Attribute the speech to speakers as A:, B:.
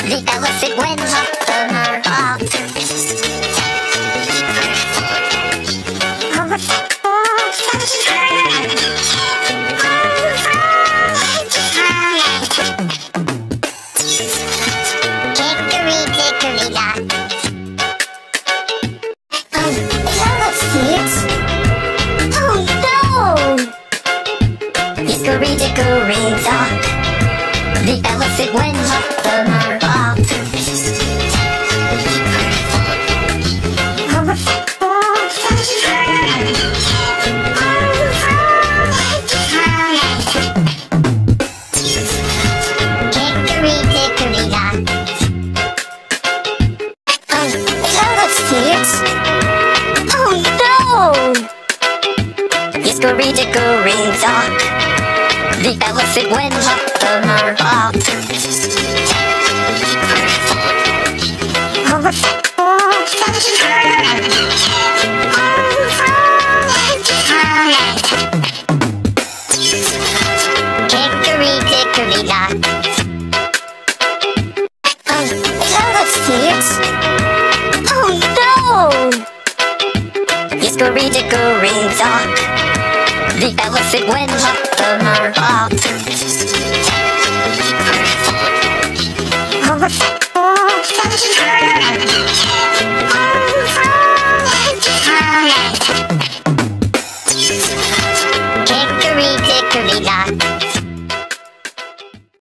A: The elephant went up the mountain. Dickory, dickory, dock. Oh no! Dickory, dickory, dock. The elephant went up the mountain. Dickory, dickory, dock. Oh no! Dickory, dickory, dock. The elephant went up the mountain. Dickory, dickory, dock. Oh no! Dickory, dickory, dock. The elephant went up the mountain.